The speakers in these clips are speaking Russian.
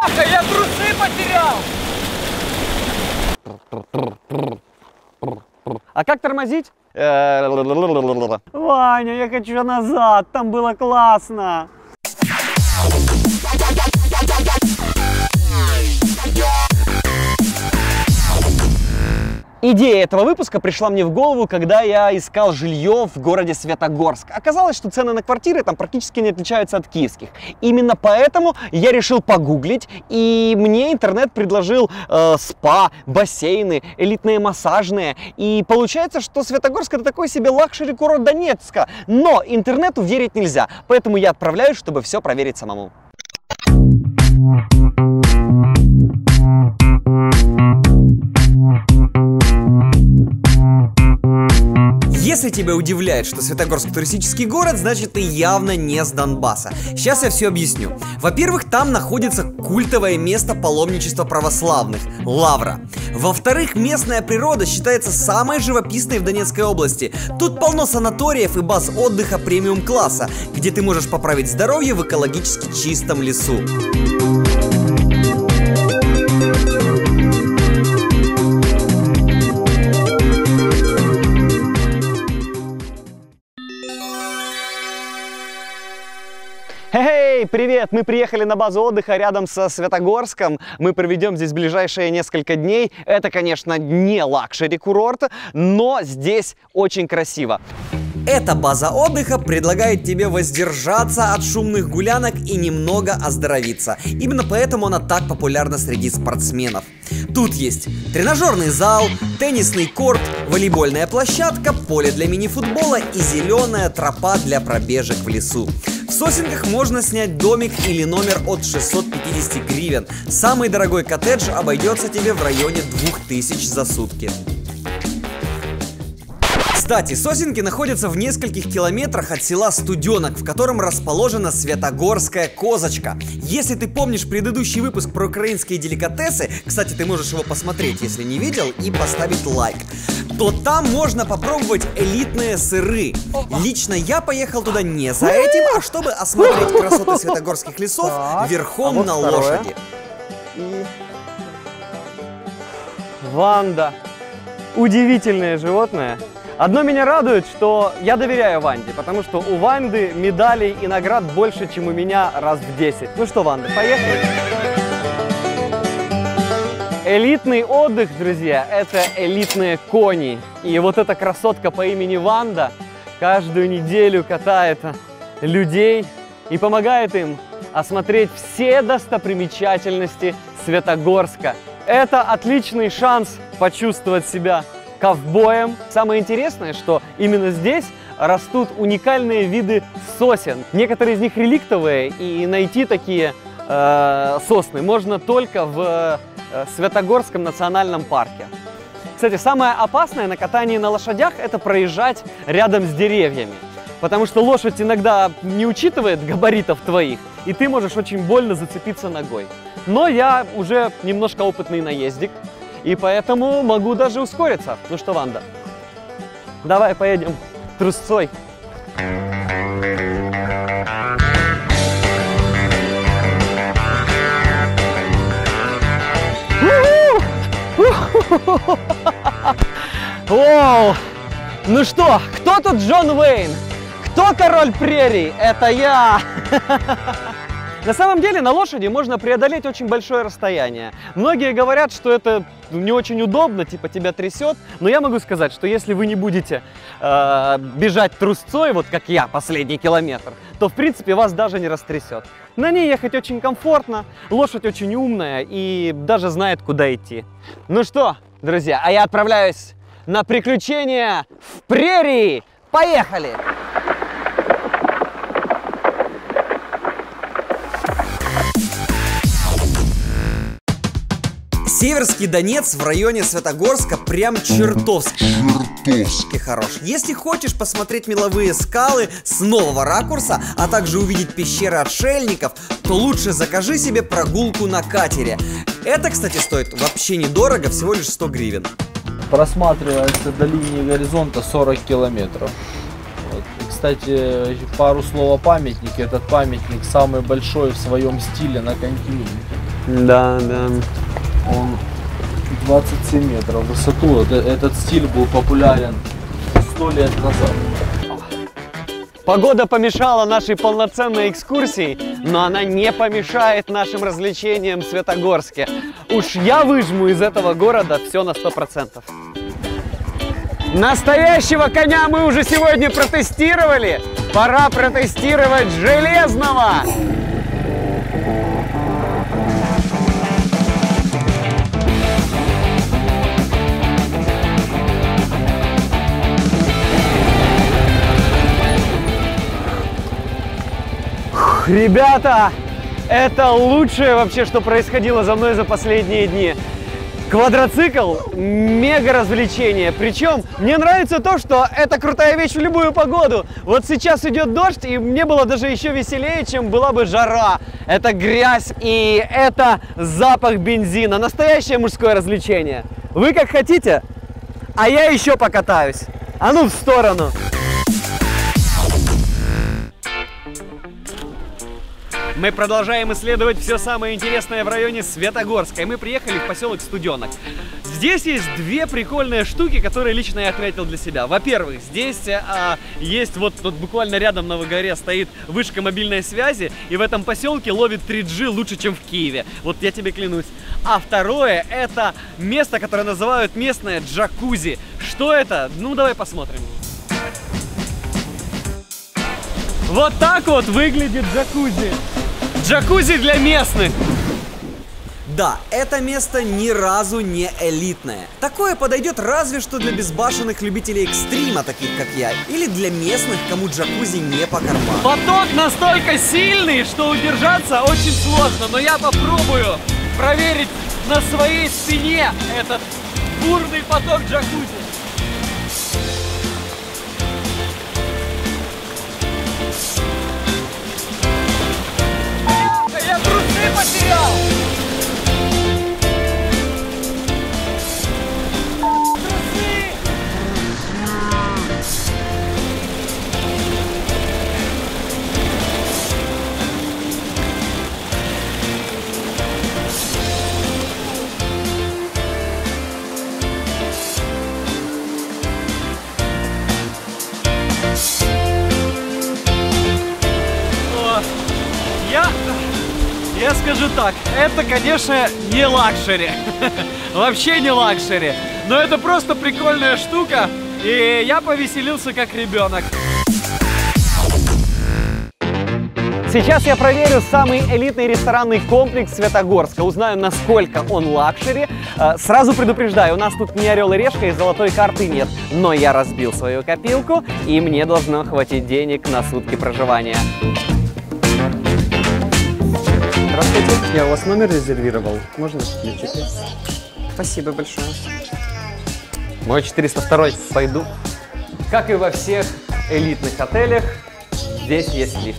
Я трусы потерял! А как тормозить? Ваня, я хочу назад, там было классно. Идея этого выпуска пришла мне в голову, когда я искал жилье в городе Светогорск. Оказалось, что цены на квартиры там практически не отличаются от киевских. Именно поэтому я решил погуглить, и мне интернет предложил спа, бассейны, элитные массажные. И получается, что Светогорск — это такой себе лакшери-курорт Донецка. Но интернету верить нельзя, поэтому я отправляюсь, чтобы все проверить самому. Если тебя удивляет, что Светогорск туристический город, значит ты явно не с Донбасса. Сейчас я все объясню. Во-первых, там находится культовое место паломничества православных – Лавра. Во-вторых, местная природа считается самой живописной в Донецкой области. Тут полно санаториев и баз отдыха премиум-класса, где ты можешь поправить здоровье в экологически чистом лесу. Эй, привет! Мы приехали на базу отдыха рядом со Светогорском. Мы проведем здесь ближайшие несколько дней. Это, конечно, не лакшери-курорт, но здесь очень красиво. Эта база отдыха предлагает тебе воздержаться от шумных гулянок и немного оздоровиться. Именно поэтому она так популярна среди спортсменов. Тут есть тренажерный зал, теннисный корт, волейбольная площадка, поле для мини-футбола и зеленая тропа для пробежек в лесу. В Сосенках можно снять домик или номер от 650 гривен. Самый дорогой коттедж обойдется тебе в районе 2000 за сутки. Кстати, Сосенки находятся в нескольких километрах от села Студенок, в котором расположена Светогорская козочка. Если ты помнишь предыдущий выпуск про украинские деликатесы, кстати, ты можешь его посмотреть, если не видел, и поставить лайк, то там можно попробовать элитные сыры. Лично я поехал туда не за этим, а чтобы осмотреть красоты светогорских лесов верхом на лошади. Ванда. Удивительное животное. Одно меня радует, что я доверяю Ванде, потому что у Ванды медалей и наград больше, чем у меня раз в 10. Ну что, Ванда, поехали? Элитный отдых, друзья, это элитные кони. И вот эта красотка по имени Ванда каждую неделю катает людей и помогает им осмотреть все достопримечательности Светогорска. Это отличный шанс почувствовать себя ковбоем. Самое интересное, что именно здесь растут уникальные виды сосен. Некоторые из них реликтовые, и найти такие сосны можно только в Светогорском национальном парке. Кстати, самое опасное на катании на лошадях – это проезжать рядом с деревьями. Потому что лошадь иногда не учитывает габаритов твоих, и ты можешь очень больно зацепиться ногой. Но я уже немножко опытный наездик, и поэтому могу даже ускориться. Ну что, Ванда, давай поедем трусцой. Оу! Ну что, кто тут Джон Уэйн? Кто король прерий? Это я! На самом деле на лошади можно преодолеть очень большое расстояние. Многие говорят, что это не очень удобно, типа тебя трясет. Но я могу сказать, что если вы не будете бежать трусцой, вот как я, последний километр, то в принципе вас даже не растрясет. На ней ехать очень комфортно, лошадь очень умная и даже знает, куда идти. Ну что, друзья, а я отправляюсь на приключения в прерии. Поехали! Северский Донец в районе Светогорска прям чертовски хорош. Если хочешь посмотреть меловые скалы с нового ракурса, а также увидеть пещеры отшельников, то лучше закажи себе прогулку на катере. Это, кстати, стоит вообще недорого, всего лишь 100 гривен. Просматривается до линии горизонта 40 километров. Вот. И, кстати, пару слов о памятнике. Этот памятник самый большой в своем стиле на континенте. Да, да. Он 27 метров в высоту. Этот стиль был популярен 100 лет назад. Погода помешала нашей полноценной экскурсии, но она не помешает нашим развлечениям в Светогорске. Уж я выжму из этого города все на 100%. Настоящего коня мы уже сегодня протестировали. Пора протестировать железного. Ребята, это лучшее вообще, что происходило за мной за последние дни. Квадроцикл – мега развлечение. Причем мне нравится то, что это крутая вещь в любую погоду. Вот сейчас идет дождь, и мне было даже еще веселее, чем была бы жара. Это грязь и это запах бензина. Настоящее мужское развлечение. Вы как хотите, а я еще покатаюсь. А ну в сторону. Мы продолжаем исследовать все самое интересное в районе Светогорска. И мы приехали в поселок Студенок. Здесь есть две прикольные штуки, которые лично я отметил для себя. Во-первых, здесь есть вот тут буквально рядом на горе стоит вышка мобильной связи. И в этом поселке ловит 3G лучше, чем в Киеве. Вот я тебе клянусь. А второе, это место, которое называют местное джакузи. Что это? Ну, давай посмотрим. Вот так вот выглядит джакузи. Джакузи для местных. Да, это место ни разу не элитное. Такое подойдет разве что для безбашенных любителей экстрима, таких как я, или для местных, кому джакузи не по карману. Поток настолько сильный, что удержаться очень сложно, но я попробую проверить на своей спине этот бурный поток джакузи. Я трусы потерял! Я скажу так, это, конечно, не лакшери, вообще не лакшери, но это просто прикольная штука, и я повеселился как ребенок. Сейчас я проверю самый элитный ресторанный комплекс Светогорска, узнаю, насколько он лакшери. Сразу предупреждаю, у нас тут не орел и решка и золотой карты нет, но я разбил свою копилку, и мне должно хватить денег на сутки проживания. Здравствуйте, я у вас номер резервировал. Можно ключики? Спасибо большое. Мой 402, пойду. Как и во всех элитных отелях, здесь есть лифт.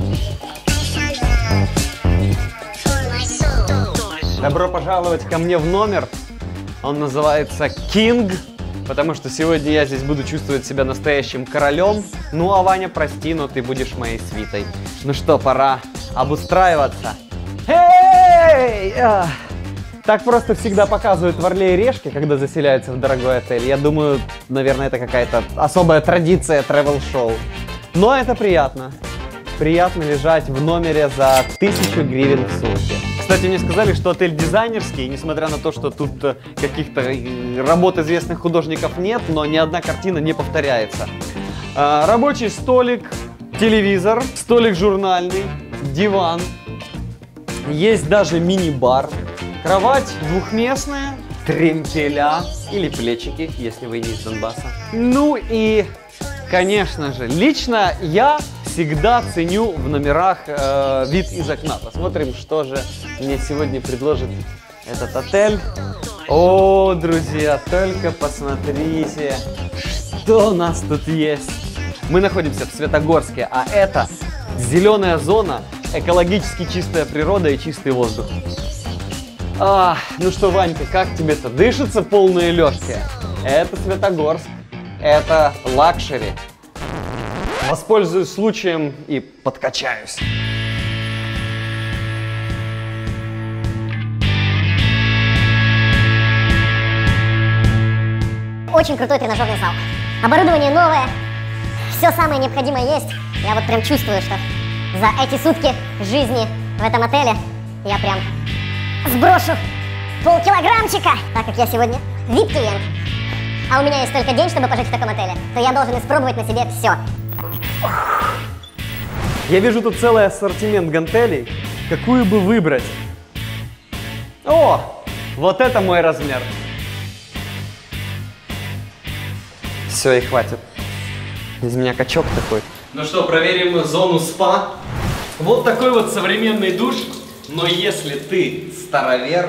Добро пожаловать ко мне в номер. Он называется King, потому что сегодня я здесь буду чувствовать себя настоящим королем. Ну а Ваня, прости, но ты будешь моей свитой. Ну что, пора обустраиваться. Эй! Так просто всегда показывают в «Орле и Решке», когда заселяются в дорогой отель. Я думаю, наверное, это какая-то особая традиция travel-шоу. Но это приятно. Приятно лежать в номере за 1000 гривен в сутки. Кстати, мне сказали, что отель дизайнерский, несмотря на то, что тут каких-то работ известных художников нет, но ни одна картина не повторяется. Рабочий столик, телевизор, столик журнальный, диван. Есть даже мини-бар, кровать двухместная, тремпеля или плечики, если вы не из Донбасса. Ну и, конечно же, лично я всегда ценю в номерах вид из окна. Посмотрим, что же мне сегодня предложит этот отель. О, друзья, только посмотрите, что у нас тут есть. Мы находимся в Светогорске, а это зеленая зона, экологически чистая природа и чистый воздух. Ну что, Ванька, как тебе-то? Дышится полные легкие? Это Светогорск, это лакшери. Воспользуюсь случаем и подкачаюсь. очень крутой тренажерный зал. Оборудование новое, все самое необходимое есть. Я вот прям чувствую, что за эти сутки жизни в этом отеле я прям сброшу полкилограммчика. Так как я сегодня VIP-клиент, а у меня есть только день, чтобы пожить в таком отеле, то я должен испробовать на себе все. Я вижу тут целый ассортимент гантелей. Какую бы выбрать? О, вот это мой размер. Все, и хватит. Из меня качок такой. Ну что, проверим зону спа. Вот такой вот современный душ. Но если ты старовер,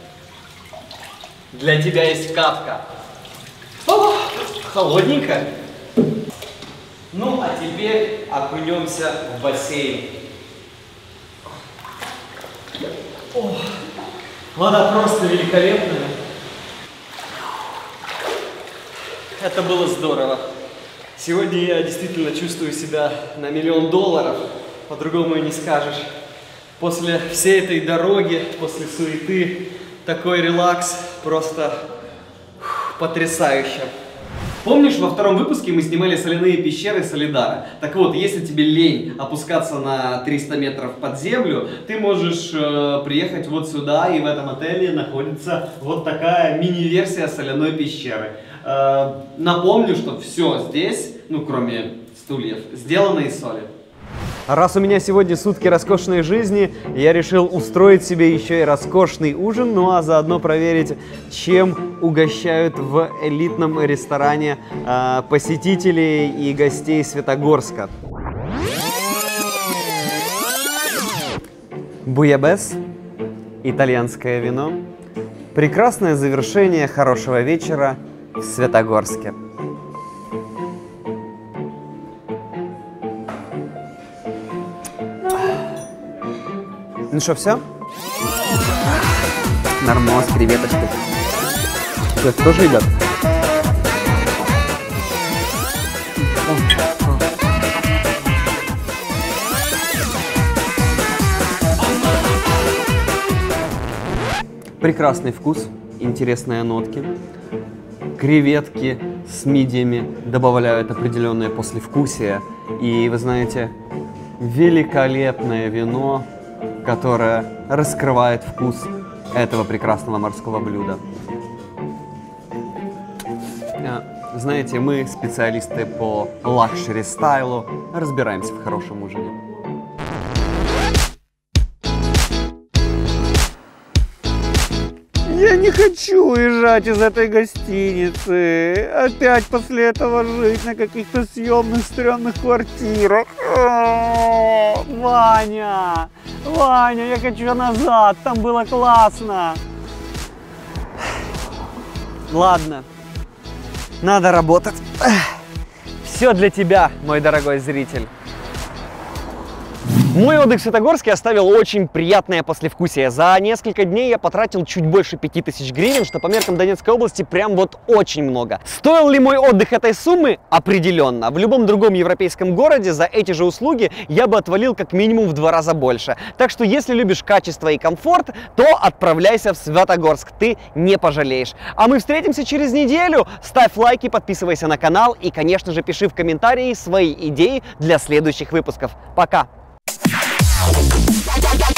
для тебя есть катка. О, холодненько. Ну, а теперь окунемся в бассейн. О, вода просто великолепная. Это было здорово. Сегодня я действительно чувствую себя на $1 000 000. По-другому и не скажешь. После всей этой дороги, после суеты, такой релакс просто потрясающе. Помнишь, во втором выпуске мы снимали соляные пещеры Солидара? Так вот, если тебе лень опускаться на 300 метров под землю, ты можешь приехать вот сюда, и в этом отеле находится вот такая мини-версия соляной пещеры. Напомню, что все здесь, ну кроме стульев, сделано из соли. А раз у меня сегодня сутки роскошной жизни, я решил устроить себе еще и роскошный ужин, ну а заодно проверить, чем угощают в элитном ресторане посетителей и гостей Светогорска. Буябес, итальянское вино, прекрасное завершение хорошего вечера в Светогорске. Ну что, все? Нормально, с креветочкой. Это тоже едят? Прекрасный вкус, интересные нотки. Креветки с мидиями добавляют определенное послевкусие. И вы знаете, великолепное вино, которое раскрывает вкус этого прекрасного морского блюда. Знаете, мы, специалисты по лакшери-стайлу, разбираемся в хорошем ужине. Я не хочу уезжать из этой гостиницы. Опять после этого жить на каких-то съемных стрёмных квартирах. Ваня! Ваня, я хочу назад, там было классно. Ладно, надо работать. Все для тебя, мой дорогой зритель. Мой отдых в Светогорске оставил очень приятное послевкусие. За несколько дней я потратил чуть больше 5000 гривен, что по меркам Донецкой области прям вот очень много. Стоил ли мой отдых этой суммы? Определенно. В любом другом европейском городе за эти же услуги я бы отвалил как минимум в 2 раза больше. Так что если любишь качество и комфорт, то отправляйся в Светогорск, ты не пожалеешь. А мы встретимся через неделю. Ставь лайки, подписывайся на канал и, конечно же, пиши в комментарии свои идеи для следующих выпусков. Пока!